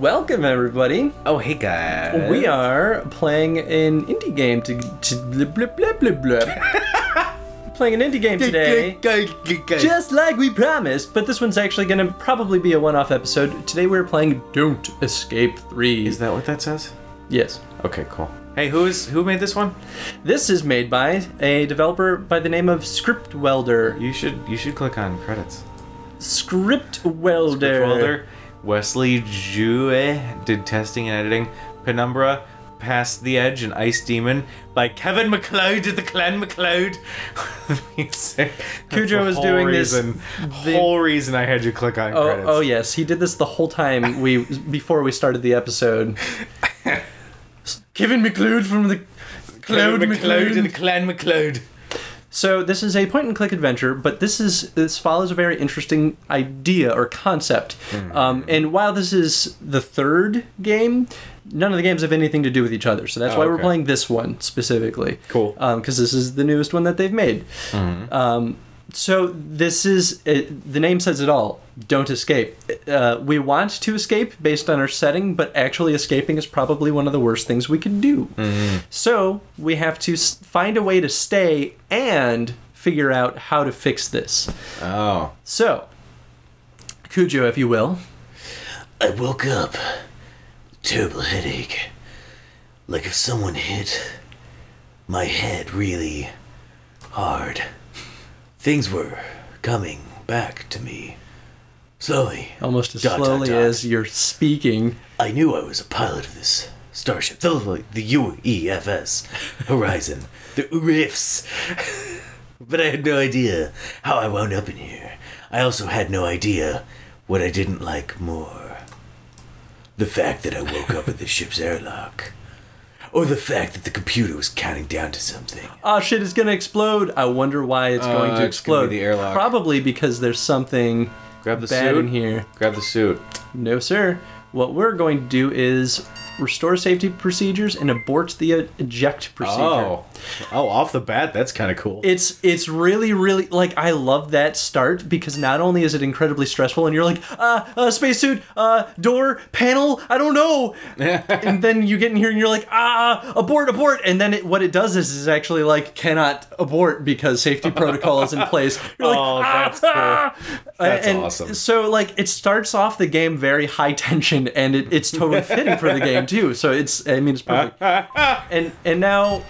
Welcome, everybody. Oh, hey, guys. We are playing an indie game blah, blah, blah, blah, blah. Playing an indie game today, just like we promised, but this one's actually going to probably be a one-off episode. Today we're playing Don't Escape 3. Is that what that says? Yes. Okay, cool. Hey, who made this one? This is made by a developer by the name of Script Welder. You should click on credits. Script Welder. Script Welder. Wesley Jue did testing and editing. Penumbra, Past the Edge, and Ice Demon by Kevin MacLeod at the Clan MacLeod. Music. Cujo was doing this. Whole reason I had you click on credits. Oh yes, he did this the whole time before we started the episode. Kevin MacLeod from the Cloud MacLeod and the Clan MacLeod. So this is a point-and-click adventure, but this follows a very interesting idea or concept. And while this is the third game, none of the games have anything to do with each other. So that's why we're playing this one specifically. Cool. Because this is the newest one that they've made. So this is, the name says it all. Don't escape. We want to escape based on our setting, but actually escaping is probably one of the worst things we could do. So we have to find a way to stay and figure out how to fix this. Oh. So, Cujo, if you will. I woke up. Terrible headache. Like if someone hit my head really hard. Things were coming back to me. Slowly. Almost as slowly as you're speaking. I knew I was a pilot of this starship. The UEFS. Horizon. The URIFs. But I had no idea how I wound up in here. I also had no idea what I didn't like more. The fact that I woke up at the ship's airlock. Or the fact that the computer was counting down to something. Oh shit, it's gonna explode. I wonder why it's going to explode. Gonna be the airlock. Probably because there's something Grab the bad suit. in here. Grab the suit. No, sir. What we're going to do is restore safety procedures and abort the eject procedure. Oh, off the bat, that's kind of cool. It's really, really, like, I love that start because not only is it incredibly stressful and you're like, spacesuit, door, panel, I don't know. And then you get in here and you're like, abort. And then what it does is actually like, cannot abort because safety protocol is in place. You're like, that's cool. That's awesome. So, like, it starts off the game very high tension and it's totally fitting for the game too. So it's perfect. And now...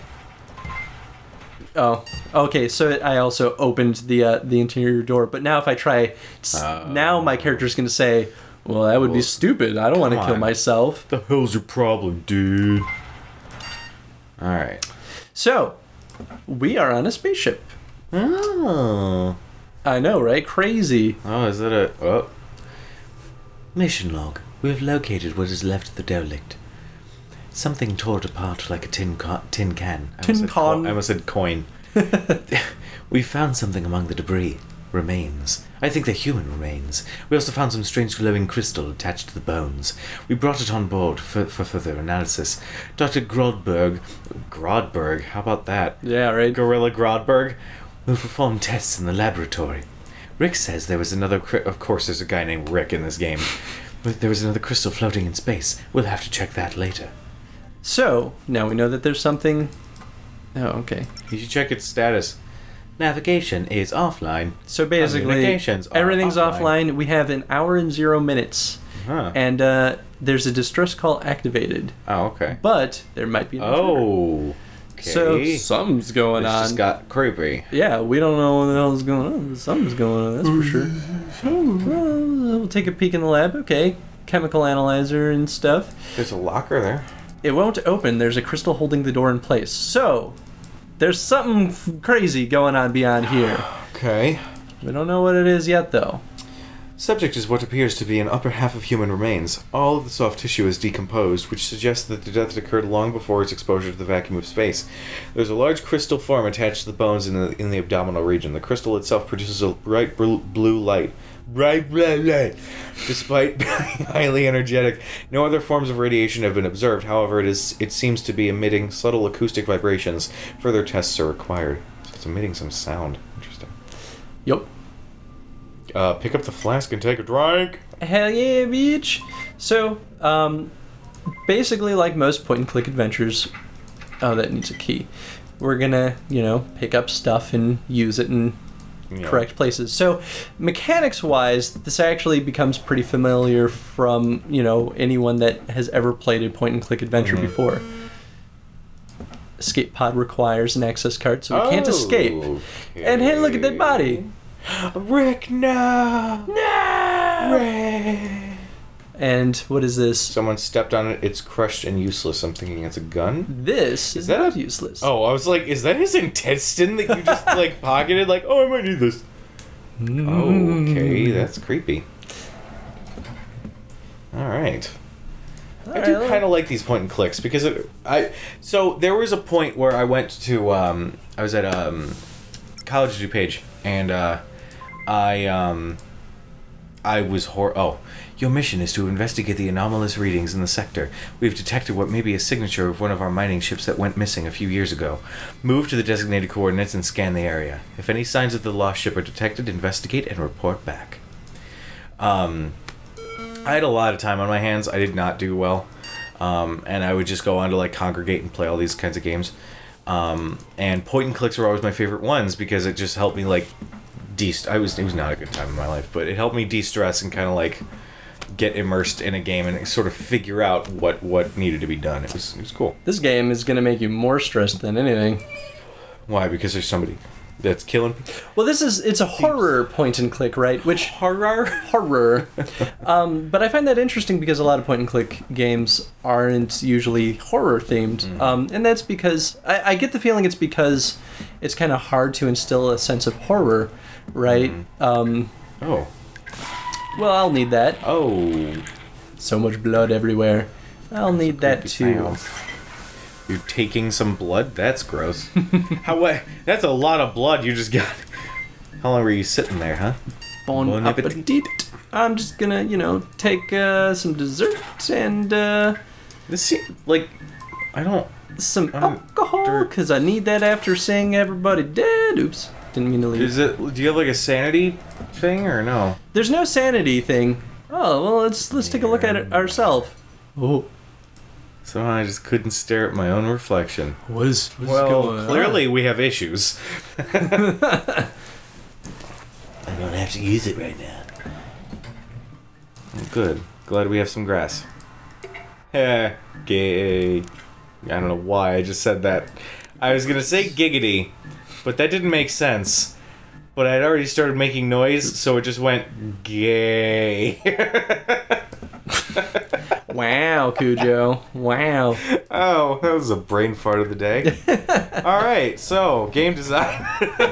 Oh, okay. So I also opened the interior door, but now if I try, now my character's gonna say, "Well, that would be stupid. I don't want to kill myself." The hell's your problem, dude? All right. So we are on a spaceship. Oh. I know, right? Crazy. Oh, is that a... Oh. Mission log. We have located what is left of the derelict. Something torn apart like a tin can. I almost said coin. We found something among the debris. Remains. I think they're human remains. We also found some strange glowing crystal attached to the bones. We brought it on board for further analysis. Dr. Grodberg, how about that? Yeah, right. Gorilla Grodberg will perform tests in the laboratory. Rick says there was another... Of course there's a guy named Rick in this game. But there was another crystal floating in space. We'll have to check that later. So now we know that there's something. Oh, okay. You should check its status. Navigation is offline. So basically, Communications are everything's offline. We have an hour and 0 minutes, and there's a distress call activated. Oh, okay. But there might be an intruder. Oh. Okay. So something's going on. Just got creepy. Yeah, we don't know what the hell's going on. Something's going on, that's for sure. Well, we'll take a peek in the lab. Okay, chemical analyzer and stuff. There's a locker there. It won't open. There's a crystal holding the door in place. So, there's something crazy going on beyond here. Okay. We don't know what it is yet, though. Subject is what appears to be an upper half of human remains. All of the soft tissue is decomposed, which suggests that the death occurred long before its exposure to the vacuum of space. There's a large crystal form attached to the bones in the abdominal region. The crystal itself produces a bright blue light. Despite being highly energetic, no other forms of radiation have been observed. However, it seems to be emitting subtle acoustic vibrations. Further tests are required. So it's emitting some sound. Interesting. Yep. Pick up the flask and take a drink. Hell yeah, bitch! So, basically, like most point-and-click adventures... Oh, that needs a key. We're gonna, pick up stuff and use it in correct places. So, mechanics-wise, this actually becomes pretty familiar from, anyone that has ever played a point-and-click adventure before. Escape pod requires an access card, so we can't escape. Okay. And hey, look at that body! Rick, no! No! Rick! And what is this? Someone stepped on it. It's crushed and useless. I'm thinking it's a gun. This is that not useless. Oh, I was like, is that his intestine that you just pocketed? Like, oh, I might need this. Okay, that's creepy. All right. I do kind of like these point and clicks because so there was a point where I went to I was at College of DuPage and I was your mission is to investigate the anomalous readings in the sector. We've detected what may be a signature of one of our mining ships that went missing a few years ago. Move to the designated coordinates and scan the area. If any signs of the lost ship are detected, investigate and report back. I had a lot of time on my hands. I did not do well. And I would just go on to congregate and play all these kinds of games. And point and clicks were always my favorite ones because it just helped me it was not a good time in my life, but it helped me de-stress and kind of get immersed in a game and sort of figure out what needed to be done. It was cool. This game is going to make you more stressed than anything. Why? Because there's somebody that's killing people? Well, it's a horror point and click, right? Which horror. But I find that interesting because a lot of point and click games aren't usually horror themed, and that's because I get the feeling it's because it's kind of hard to instill a sense of horror, right? Oh. Well, I'll need that. Oh. So much blood everywhere. I'll need that too. Sounds. You're taking some blood? That's gross. That's a lot of blood you just got. How long were you sitting there, huh? Bon appetit. I'm just gonna, take some dessert and this I don't. Some alcohol because I need that after seeing everybody dead. Oops, didn't mean to leave. Do you have a sanity thing or no? There's no sanity thing. Oh well, let's take a look at it ourselves. Oh. So I just couldn't stare at my own reflection. What's going on? Clearly we have issues. I don't have to use it right now. Good. Glad we have some grass. Heh. Gay. I don't know why I just said that. I was gonna say giggity, but that didn't make sense. But I'd already started making noise, so it just went gay. Wow, Cujo. Wow. Oh, that was a brain fart of the day. Alright, so, game design.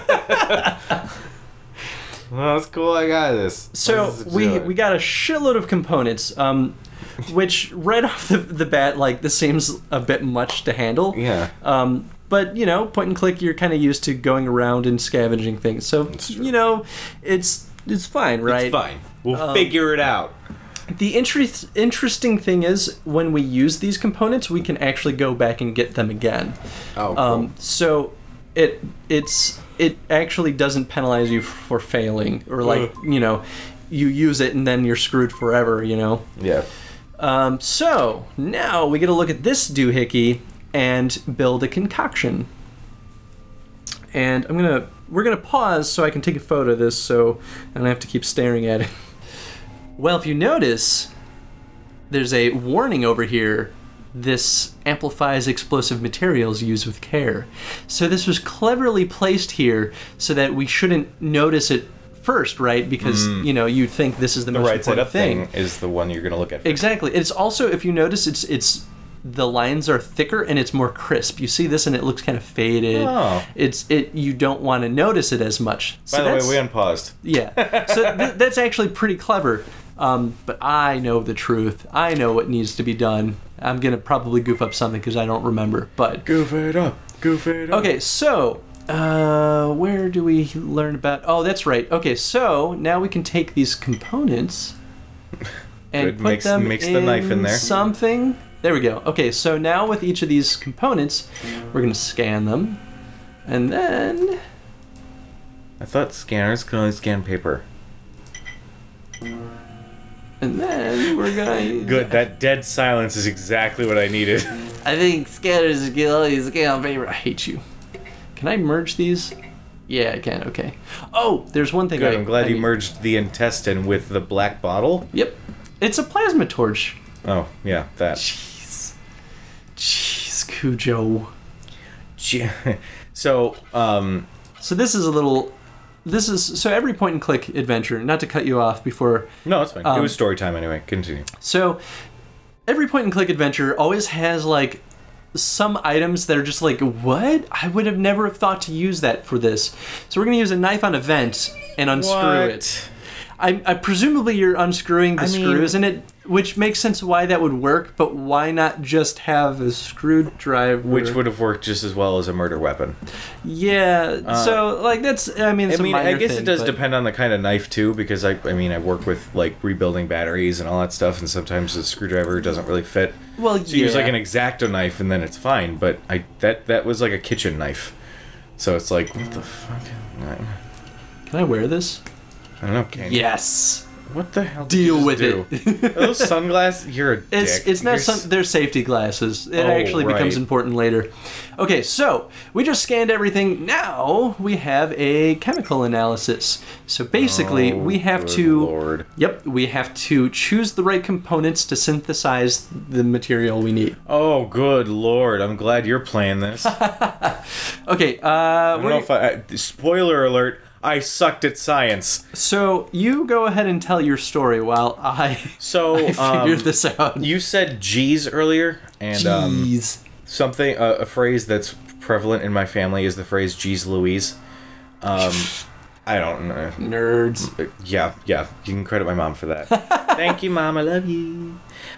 Well, that's cool, I got this. So, we got a shitload of components, which right off the bat, this seems a bit much to handle. Yeah. But, point and click, you're kind of used to going around and scavenging things. So, it's fine, right? It's fine. We'll figure it out. The interesting thing is, when we use these components, we can actually go back and get them again. Oh, cool. So it actually doesn't penalize you for failing, or you use it and then you're screwed forever, Yeah. So now we get to look at this doohickey and build a concoction. And we're gonna pause so I can take a photo of this, so I don't have to keep staring at it. Well, if you notice, there's a warning over here. This amplifies explosive materials used with care. So this was cleverly placed here so that we shouldn't notice it first, right? Because, you'd think this is the most right side important up thing is the one you're going to look at first. Exactly. It's also, if you notice, it's the lines are thicker and it's more crisp. You see this and it looks kind of faded. Oh. You don't want to notice it as much. By the way, we unpaused. Yeah. So that's actually pretty clever. But I know the truth. I know what needs to be done. I'm going to probably goof up something because I don't remember. But Goof it up. Okay, so where do we learn about... Oh, that's right. Okay, so now we can take these components and put them mix the knife in there. Something. There we go. Okay, so now with each of these components, we're going to scan them. And then... I thought scanners could only scan paper. And then we're gonna... Good, that dead silence is exactly what I needed. I think Scatters is get all these on paper. I hate you. Can I merge these? Yeah, I can. Okay. Oh, there's one thing. Good, I'm glad I you need. merged the intestine with the black bottle. Yep. It's a plasma torch. Oh, yeah, that. Jeez, Cujo. So, So this is a little. So every point and click adventure. Not to cut you off before. no, it's fine. It was story time anyway. Continue. So every point and click adventure always has like some items that are just like, what? I would have never have thought to use that for this. So we're gonna use a knife on a vent and unscrew it. I presumably you're unscrewing the screws in it, which makes sense why that would work, but why not just have a screwdriver? Which would have worked just as well as a murder weapon. Yeah, so like that's I mean it's a minor I guess thing, it does but- depend on the kind of knife too, because I work with like rebuilding batteries and all that stuff, and sometimes the screwdriver doesn't really fit. Well, So you use like an X-Acto knife and then it's fine, but that was like a kitchen knife. So it's like, what the fuck? Can I wear this? I don't know, can Yes. What the hell? Deal with it. Are those sunglasses? You're a dick. It's not You're they're safety glasses. It Oh, actually becomes right. important later. Okay, so we just scanned everything. Now we have a chemical analysis. So basically, we have good to Lord. Yep, we have to choose the right components to synthesize the material we need. Oh, good Lord. I'm glad you're playing this. Okay, I don't know if spoiler alert, I sucked at science. so you go ahead and tell your story while I So, figured this out. you said G's earlier, and Jeez. something a phrase that's prevalent in my family is the phrase "Geez Louise." I don't know. Nerds. Yeah, you can credit my mom for that. Thank you, Mom. I love you.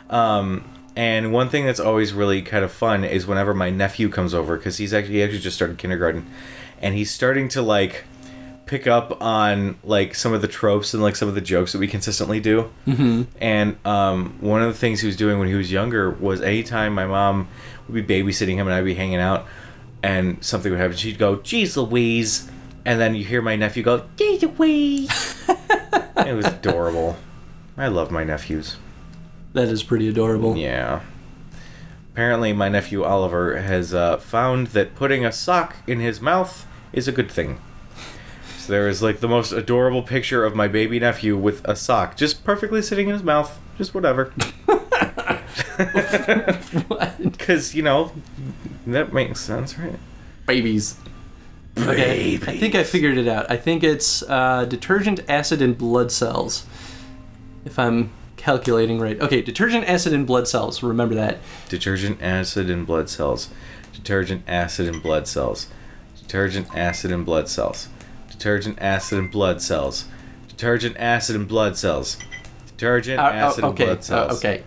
And one thing that's always really kind of fun is whenever my nephew comes over, because he actually just started kindergarten, and he's starting to like pick up on like some of the tropes and like some of the jokes that we consistently do. Mm-hmm. And one of the things he was doing when he was younger was anytime my mom would be babysitting him and I'd be hanging out and something would happen, she'd go, "Geez Louise," and then you hear my nephew go, "Geez Louise." It was adorable. I love my nephews. That is pretty adorable. Yeah. Apparently my nephew Oliver has found that putting a sock in his mouth is a good thing. So there is like the most adorable picture of my baby nephew with a sock just perfectly sitting in his mouth. Just whatever. Because, that makes sense, right? Babies. Okay, I think I figured it out. I think it's detergent, acid, and blood cells. If I'm calculating right. Okay, detergent, acid, and blood cells. Remember that. Detergent, acid, and blood cells. Detergent, acid, and blood cells. Detergent, acid, and blood cells. Detergent, acid, and blood cells. Detergent, acid, and blood cells. Detergent, acid, and blood cells. Okay.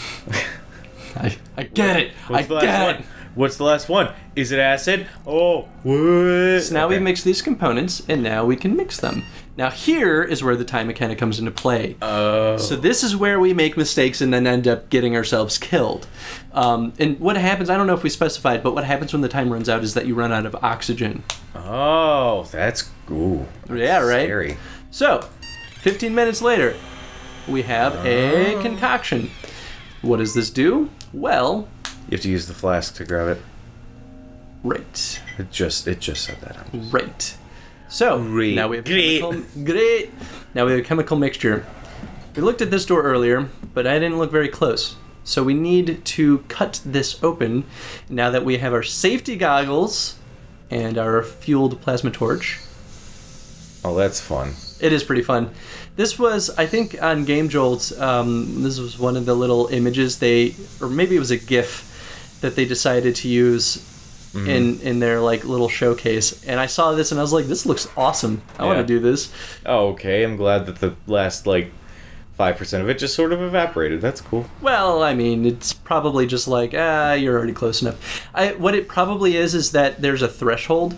I get it. I get it. What's the last one? Is it acid? Oh, what? So now we mix these components, and now we can mix them. Now here is where the time mechanic comes into play. Oh. So this is where we make mistakes and then end up getting ourselves killed. And what happens, I don't know if we specified, but what happens when the time runs out is that you run out of oxygen. Oh, that's Yeah, right? scary. So, 15 minutes later, we have a concoction. What does this do? Well, You have to use the flask to grab it. right. It just said that. Right. So, Great. now we have Great. great. Now we have a chemical mixture. We looked at this door earlier, but I didn't look very close. So we need to cut this open now that we have our safety goggles and our fueled plasma torch. Oh, that's fun. It is pretty fun. This was, I think, on Game Jolt, this was one of the little images or maybe it was a GIF that they decided to use in their like little showcase. And I saw this and I was like, this looks awesome. I want Yeah. to do this. Oh, okay. I'm glad that the last 5% of it just sort of evaporated. That's cool. Well, I mean, it's probably just like, you're already close enough. What it probably is that there's a threshold,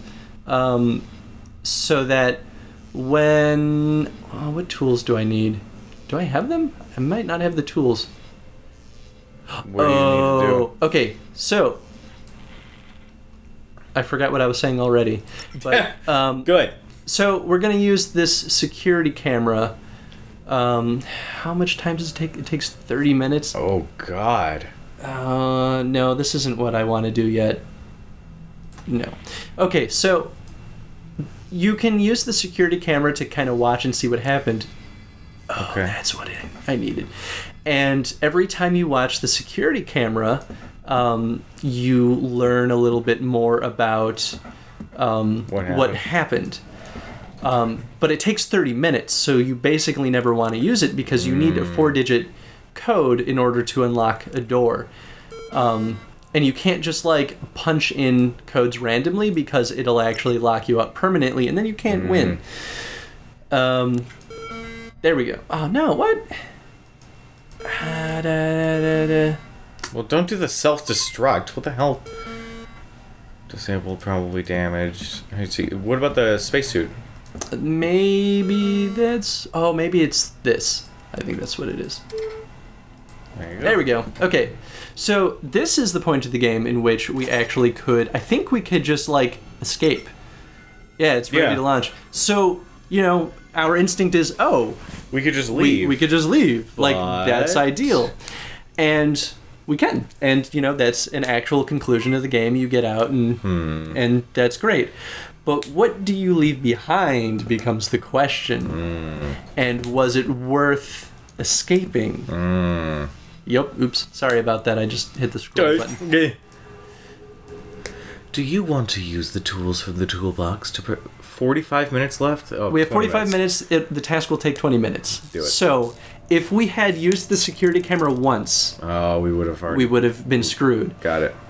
so that when... what tools do I need? Do I have them? I might not have the tools. What do you need to do? Okay, so... I forgot what I was saying already. But, Good. so we're going to use this security camera How much time does it take? It takes 30 minutes. Oh God. No, this isn't what I want to do yet. No. Okay, so you can use the security camera to kind of watch and see what happened. Oh, Okay. that's what I needed. And every time you watch the security camera, you learn a little bit more about what happened. But it takes 30 minutes, so you basically never want to use it because you need a 4-digit code in order to unlock a door. And you can't just like punch in codes randomly because it'll actually lock you up permanently and then you can't win. There we go. Oh no, what? Well, don't do the self-destruct. What the hell? Disabled, probably damaged. Let's see. What about the spacesuit? Maybe that's... Oh, maybe it's this. I think that's what it is. There you go. There we go. Okay. So this is the point of the game in which we actually could... I think we could just, like, escape. Yeah, it's ready to launch. So, you know, our instinct is, oh... We could just leave. We could just leave. Like, But- that's ideal. And we can. And, you know, that's an actual conclusion of the game. You get out and that's great. But what do you leave behind becomes the question. And was it worth escaping? Yep. Oops. Sorry about that. I just hit the scroll button. Do you want to use the tools from the toolbox to... 45 minutes left? Oh, We have 20 45 minutes. The task will take 20 minutes. Do it. So, if we had used the security camera once, Oh, we would have already... we would have been screwed. Got it.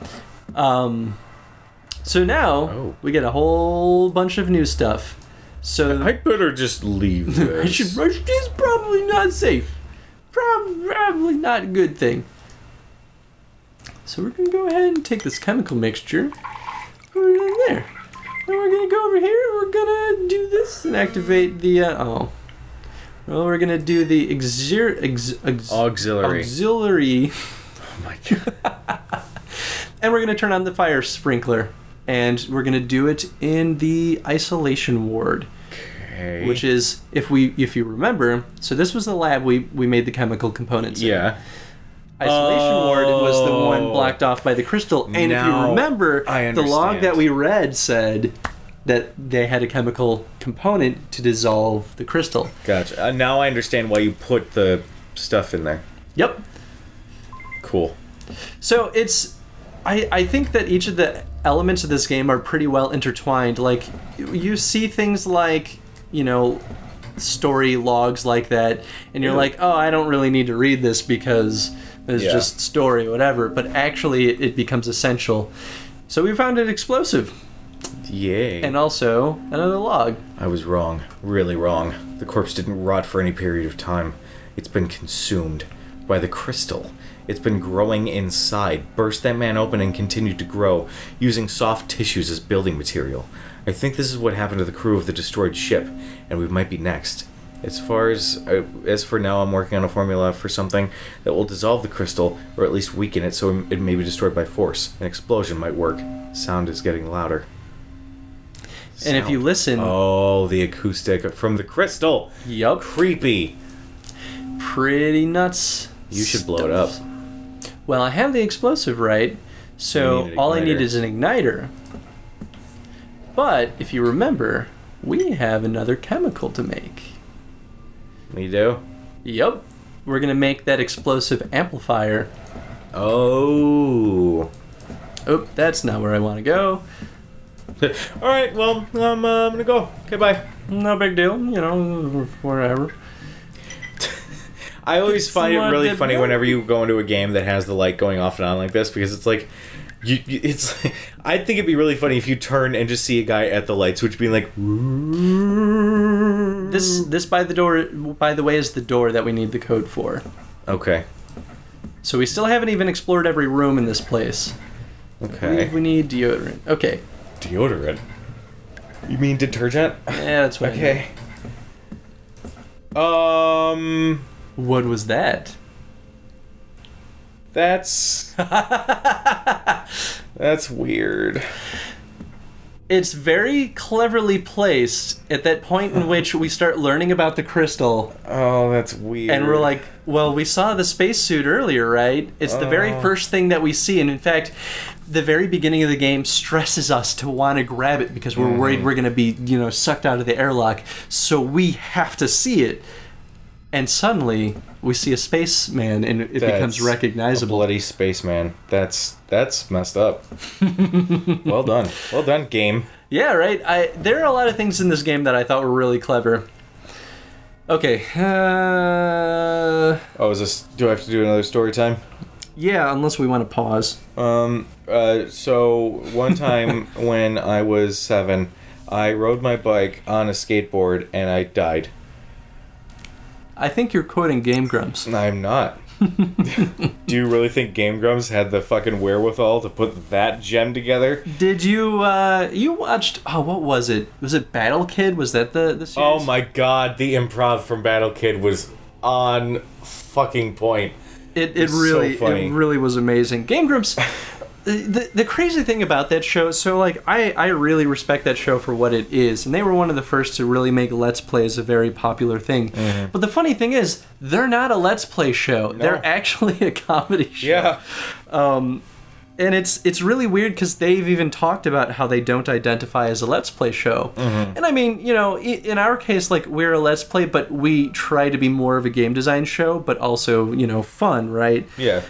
So now, we get a whole bunch of new stuff. So I better just leave this. I should rush this. Probably not safe. Probably not a good thing. So we're gonna go ahead and take this chemical mixture. Put it in there. Then we're gonna go over here. We're gonna do this and activate the. Well, we're gonna do the Auxiliary. auxiliary, Oh my God. and we're gonna turn on the fire sprinkler, and we're gonna do it in the isolation ward. Okay. Which is, if you remember, so this was the lab we made the chemical components in. Yeah. Isolation ward was the one blocked off by the crystal. And if you Now remember, I the log understand. that we read said that they had a chemical component to dissolve the crystal. Gotcha. Now I understand why you put the stuff in there. Yep. Cool. So it's... I think that each of the elements of this game are pretty well intertwined. Like, you see things like, you know, story logs like that, and you're like, oh, I don't really need to read this because it's just story, whatever. But actually, it becomes essential. So we found an explosive, Yay. and also another log. I was wrong. Really wrong. The corpse didn't rot for any period of time. It's been consumed by the crystal. It's been growing inside, burst that man open and continued to grow, using soft tissues as building material. I think this is what happened to the crew of the destroyed ship, and we might be next. As for now, I'm working on a formula for something that will dissolve the crystal, or at least weaken it so it may be destroyed by force. An explosion might work. Sound is getting louder. And if you listen... Oh, the acoustic from the crystal! Yup. Creepy! Pretty nuts. You should blow it up. Well, I have the explosive, right? So You need an all I need igniter. is an igniter. But if you remember, we have another chemical to make. You do? Yup. We're going to make that explosive amplifier. Oh. Oh, that's not where I want to go. Alright, well, I'm gonna go. Okay, bye. No big deal, you know, whatever. I always find it Someone really did funny that. whenever you go into a game that has the light going off and on like this, because it's like, it's. I think it'd be really funny if you turn and just see a guy at the light switch being like, This by the way, is the door that we need the code for. okay, So we still haven't even explored every room in this place. I okay. believe we need deodorant. Okay. Deodorant. You mean detergent? Yeah, that's what I Okay. know. What was that? That's weird. It's very cleverly placed at that point in which we start learning about the crystal. Oh, that's weird. And we're like, well, we saw the spacesuit earlier, right? It's the very first thing that we see. And in fact, the very beginning of the game stresses us to want to grab it because we're worried we're going to be, sucked out of the airlock. So we have to see it. And suddenly, we see a spaceman, and it becomes recognizable. A bloody spaceman. That's messed up. Well done, game. Yeah, right. There are a lot of things in this game that I thought were really clever. Okay. Is this? Do I have to do another story time? Yeah, unless we want to pause. So one time when I was 7, I rode my bike on a skateboard and I died. I think you're quoting Game Grumps. I'm not. Do you really think Game Grumps had the fucking wherewithal to put that gem together? Did you, you watched, what was it? Was it Battle Kid? Was that the series? Oh my god, the improv from Battle Kid was on fucking point. It really, so funny. It really was amazing. Game Grumps, the crazy thing about that show, so like, I really respect that show for what it is, and they were one of the first to really make Let's Plays a very popular thing. Mm-hmm. But the funny thing is, they're not a Let's Play show. No. They're actually a comedy show. Yeah. And it's really weird because they've even talked about how they don't identify as a Let's Play show. Mm-hmm. And I mean, in our case, like, we're a Let's Play, but we try to be more of a game design show, but also, fun, right? Yeah.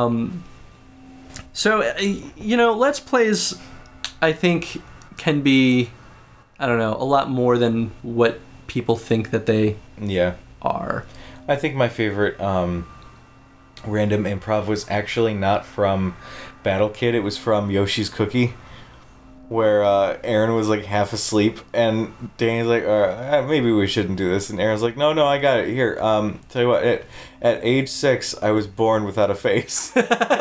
So, Let's Plays, I think, can be, I don't know, a lot more than what people think that they are. I think my favorite random improv was actually not from Battle Kid, it was from Yoshi's Cookie, where Aaron was like half asleep, and Danny's like, maybe we shouldn't do this, and Aaron's like, no, I got it, here, tell you what, at age 6, I was born without a face.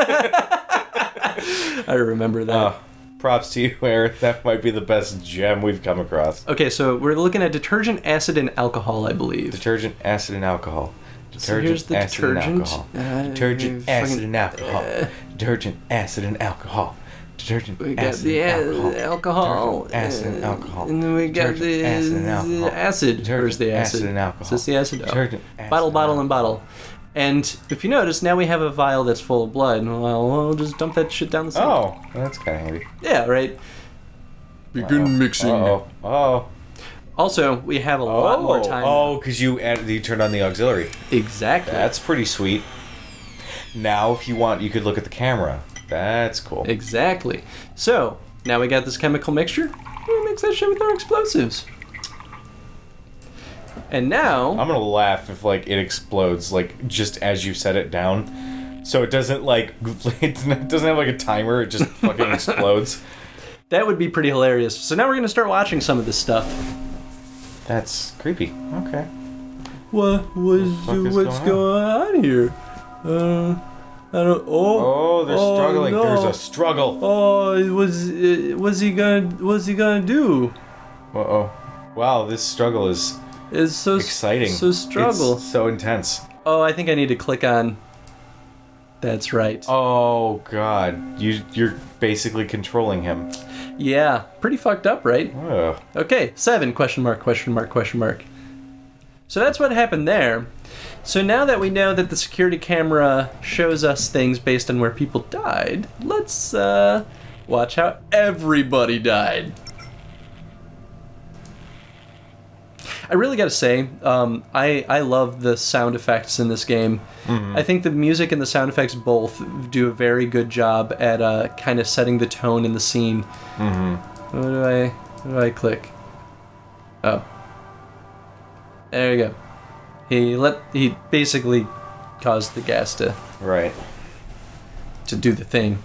I remember that. Props to you, Aaron. That might be the best gem we've come across. Okay, so we're looking at detergent, acid, and alcohol, I believe. Detergent, acid, and alcohol. So here's the detergent. Detergent, acid, and alcohol. Detergent, acid, and alcohol. Detergent, we got acid, the and alcohol. Acid, and alcohol. And then we got the acid, and alcohol. Acid. Where's the acid? Acid and alcohol. Is this the acid? Detergent, acid, bottle, and bottle. And if you notice, now we have a vial that's full of blood. Well, we'll just dump that shit down the sink. Oh, that's kind of handy. Yeah, right. Begin mixing. Oh. Also, we have a lot more time. Oh, because you turned on the auxiliary. Exactly. That's pretty sweet. Now, if you want, you could look at the camera. That's cool. Exactly. So, now we got this chemical mixture. We'll mix that shit with our explosives. And now... I'm gonna laugh if, like, it explodes, like, just as you set it down. So it doesn't, like, it doesn't have, like, a timer. It just fucking explodes. That would be pretty hilarious. So now we're gonna start watching some of this stuff. That's creepy. Okay. What's going on here? I don't. Oh, they're struggling. No. There's a struggle. Oh, what's he gonna do? Uh-oh. Wow, this struggle is so exciting. So struggle. It's so intense. Oh, I think I need to click on. That's right. Oh God, you're basically controlling him. Yeah, pretty fucked up, right? Ugh. Okay, 7, question mark. So that's what happened there. So now that we know that the security camera shows us things based on where people died, let's watch how everybody died. I really gotta say, I love the sound effects in this game. Mm-hmm. I think the music and the sound effects both do a very good job at kind of setting the tone in the scene. Mm-hmm. What do I click? Oh. There you go. He basically caused the gas to do the thing.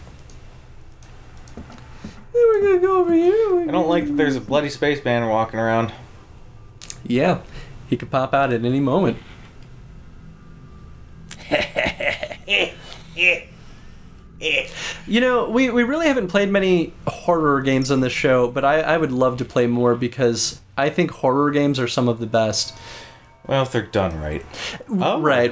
Then we're gonna go over here. I don't like that there's a bloody spaceman walking around. Yeah, he could pop out at any moment. You know, we really haven't played many horror games on this show, but I would love to play more because I think horror games are some of the best. Well, if they're done right. Oh, right.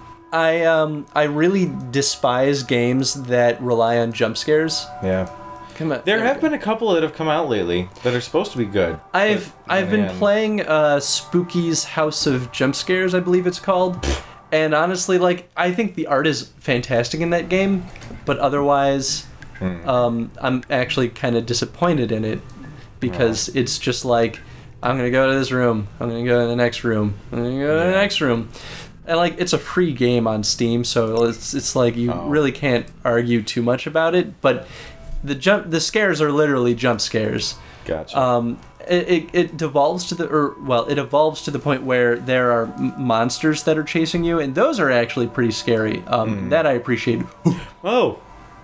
I really despise games that rely on jump scares. Yeah. Come on. There we have go. been a couple that have come out lately that are supposed to be good. I've been man. playing Spooky's House of Jump Scares, I believe it's called. And honestly, like, I think the art is fantastic in that game, but otherwise, I'm actually kind of disappointed in it because it's just like, I'm gonna go to this room, I'm gonna go to the next room, I'm gonna go to the next room. And like, it's a free game on Steam, so it's like you really can't argue too much about it. But the scares are literally jump scares. Gotcha. It devolves to it evolves to the point where there are monsters that are chasing you, and those are actually pretty scary. That I appreciate. Oh,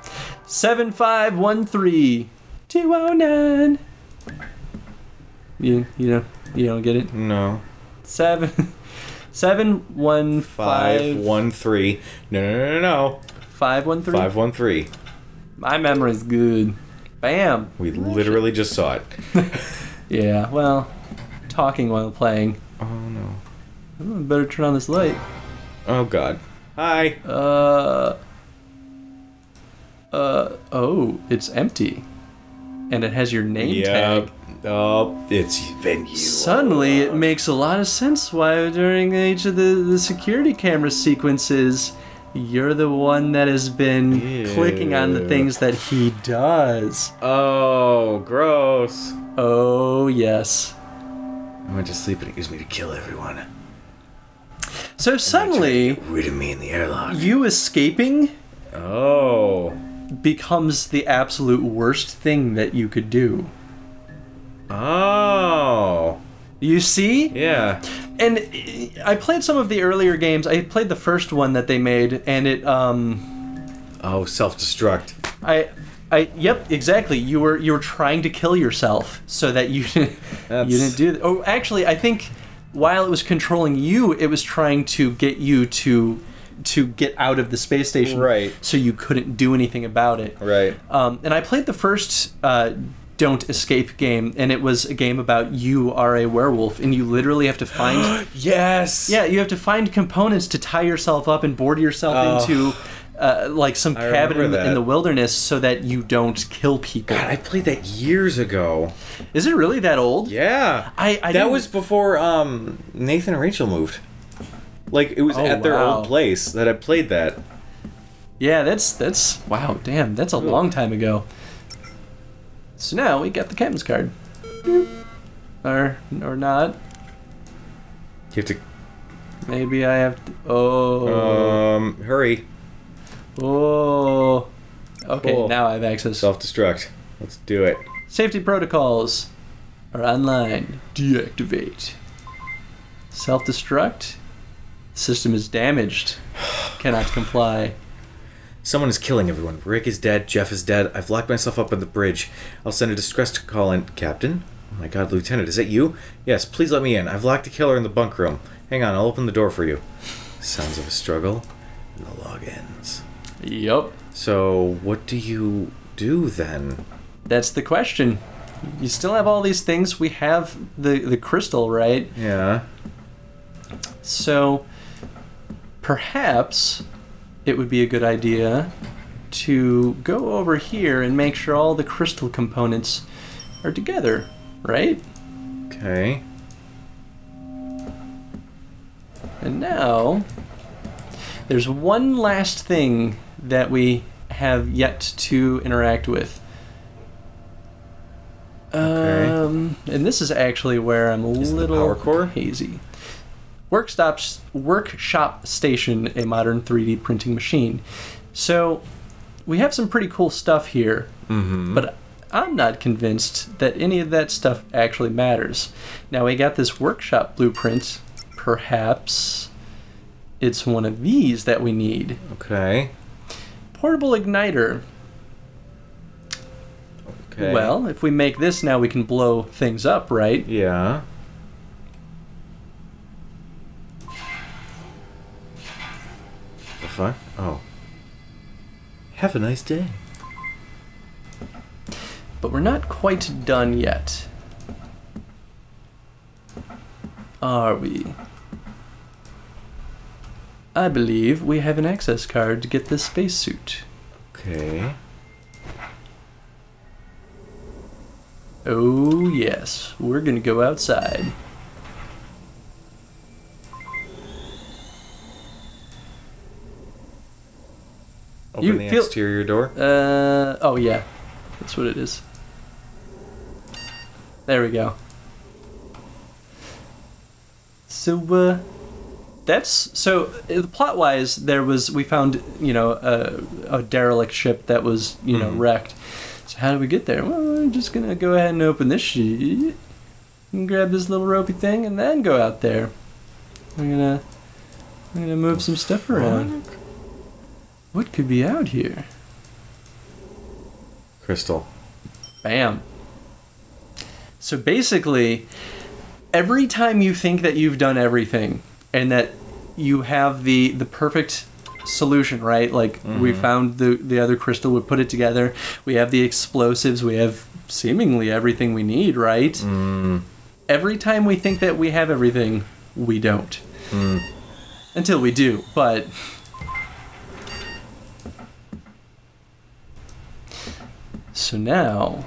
7513209. You don't get it. no. 715 513. No. 513. 513. My memory's good. Bam. We literally just saw it. Yeah. Well, talking while playing. Oh no. Oh, better turn on this light. Oh god. Hi. Oh, it's empty. And it has your name tag. Oh, it's been you. Suddenly, it makes a lot of sense why during each of the security camera sequences, you're the one that has been clicking on the things that he does. Oh, gross. Oh, yes. I went to sleep and it used me to kill everyone. So suddenly, Get rid of me in the airlock. you escaping Oh. becomes the absolute worst thing that you could do. Oh. You see? Yeah. And I played some of the earlier games. I played the first one that they made, and it Oh, self-destruct. Yep, exactly. You were trying to kill yourself so that you didn't do that. Oh, actually, I think while it was controlling you, it was trying to get you to get out of the space station, Right. So you couldn't do anything about it. Right. And I played the first Don't Escape game, and it was a game about you are a werewolf, and you literally have to find Yes. yeah, you have to find components to tie yourself up and board yourself into like some cabin remember in that. the wilderness so that you don't kill people. God, I played that years ago. Is it really that old? Yeah. I that didn't- was before Nathan and Rachel moved. Like it was Oh, at their wow. old place that I played that. Yeah, that's wow, damn, that's a long time ago. So now we got the captain's card. Or not. You have to Maybe I have to hurry. Oh. Okay, Cool. now I have access. Self-destruct. Let's do it. Safety protocols are online. Deactivate. Self-destruct. System is damaged. Cannot comply. Someone is killing everyone. Rick is dead. Jeff is dead. I've locked myself up on the bridge. I'll send a distress call in. Captain? Oh my god, Lieutenant, is that you? Yes, please let me in. I've locked the killer in the bunk room. Hang on, I'll open the door for you. Sounds of a struggle. And the log ends. Yup. So, what do you do then? That's the question. You still have all these things. We have the crystal, right? Yeah. So perhaps it would be a good idea to go over here and make sure all the crystal components are together, right? Okay. And now there's one last thing that we have yet to interact with. Okay. And this is actually where I'm a Is it the little power core? hazy. Workshop Station, a modern 3D printing machine. So we have some pretty cool stuff here, but I'm not convinced that any of that stuff actually matters. Now we got this workshop blueprint. Perhaps it's one of these that we need. Okay. Portable igniter. Okay. Well, if we make this now, we can blow things up, right? Yeah. The fuck? Oh. Have a nice day. But we're not quite done yet. Are we? I believe we have an access card to get this spacesuit. Okay. Oh, yes. We're gonna go outside. Open the exterior door. Oh, yeah. That's what it is. There we go. So, plot-wise, we found, a derelict ship that was, wrecked. So how do we get there? Well, we're just gonna go ahead and open this sheet and grab this little ropey thing and then go out there. We're gonna move some stuff around. What could be out here? Crystal. Bam. So basically, every time you think that you've done everything and that you have the perfect solution, right? Like, we found the other crystal, we put it together, we have the explosives, we have seemingly everything we need, right? Every time we think that we have everything, we don't. Until we do, but... So now,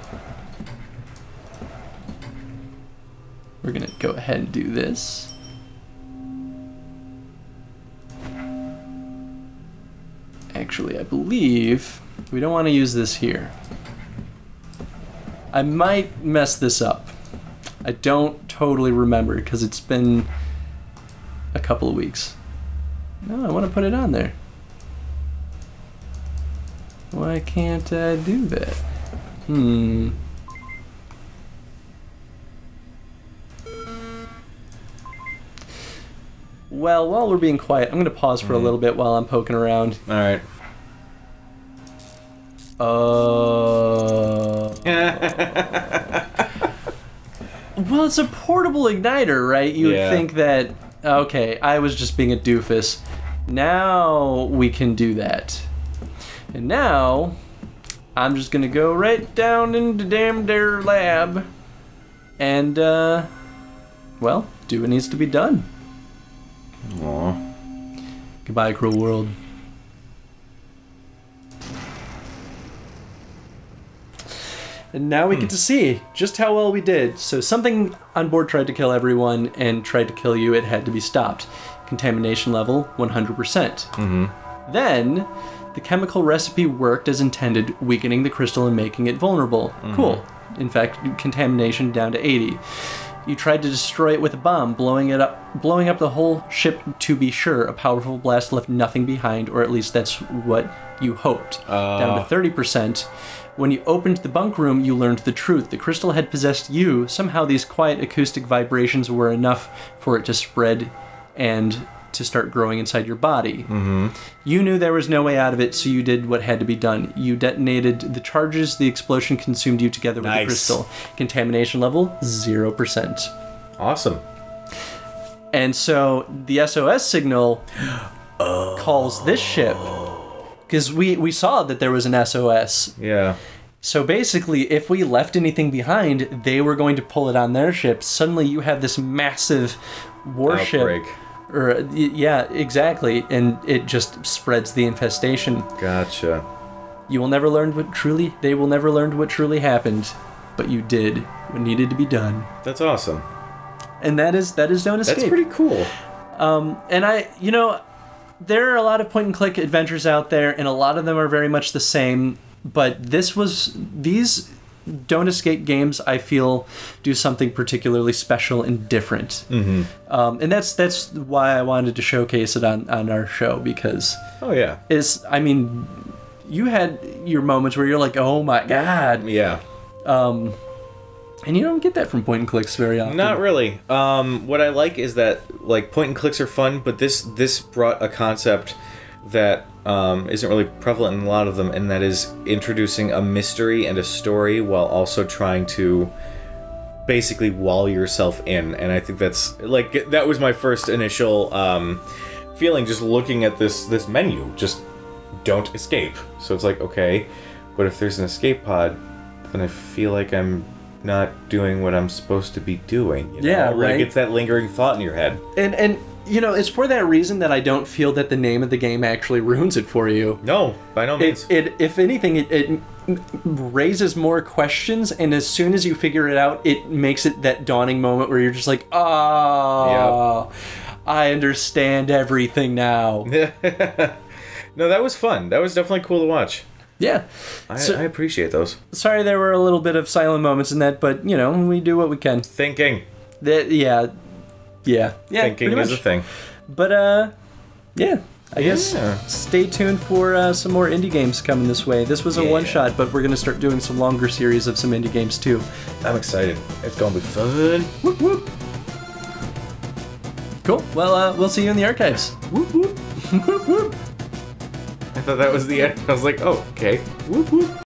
we're gonna go ahead and do this. Actually, I believe we don't want to use this here. I might mess this up. I don't totally remember because it's been a couple of weeks. No, I want to put it on there. Why can't I do that? Well, while we're being quiet, I'm going to pause for a little bit while I'm poking around. All right. Well, it's a portable igniter, right? You would think that, okay, I was just being a doofus. Now we can do that. And now, I'm just gonna go right down into damn their lab and, well, do what needs to be done. Aww. Goodbye, cruel world. And now we get to see just how well we did. So something on board tried to kill everyone and tried to kill you. It had to be stopped. Contamination level, 100%. Then, the chemical recipe worked as intended, weakening the crystal and making it vulnerable. Cool. In fact, contamination down to 80. You tried to destroy it with a bomb, blowing up the whole ship. To be sure, a powerful blast left nothing behind, or at least that's what you hoped. Down to 30%. When you opened the bunk room, you learned the truth. The crystal had possessed you. Somehow these quiet acoustic vibrations were enough for it to spread and to start growing inside your body. You knew there was no way out of it, so you did what had to be done. You detonated the charges. The explosion consumed you together with the crystal. Contamination level, 0%. Awesome. And so the SOS signal calls this ship. Because we saw that there was an SOS. Yeah. So basically, if we left anything behind, they were going to pull it on their ship. Suddenly you have this massive warship. Outbreak. Yeah, exactly. And it just spreads the infestation. Gotcha. They will never learn what truly happened. But you did what needed to be done. That's awesome. And that is Don't Escape. That's pretty cool. And there are a lot of point-and-click adventures out there, and a lot of them are very much the same, but these Don't Escape games, I feel, do something particularly special and different. And that's why I wanted to showcase it on our show, because... Oh, yeah. You had your moments where you're like, oh my god. Yeah. And you don't get that from point-and-clicks very often. Not really. What I like is that, like, point-and-clicks are fun, but this brought a concept that isn't really prevalent in a lot of them, and that is introducing a mystery and a story while also trying to basically wall yourself in. And I think that's, like, that was my first initial feeling just looking at this menu. Just don't escape. So it's like, okay, but if there's an escape pod, then I feel like I'm not doing what I'm supposed to be doing. Yeah, right. Like, it's that lingering thought in your head. And it's for that reason that I don't feel that the name of the game actually ruins it for you. No, by no means. If anything, raises more questions, and as soon as you figure it out, it makes it that dawning moment where you're just like, oh, I understand everything now. No, that was fun. That was definitely cool to watch. Yeah. I appreciate those. Sorry there were a little bit of silent moments in that, but, you know, we do what we can. Thinking. Yeah. Thinking is a thing. But, yeah. I guess stay tuned for some more indie games coming this way. This was a one-shot, but we're going to start doing some longer series of some indie games, too. I'm excited. It's going to be fun. Whoop, whoop. Cool. Well, we'll see you in the archives. Whoop, whoop. Whoop, whoop. I thought that was the end. I was like, oh, okay. Whoop, whoop.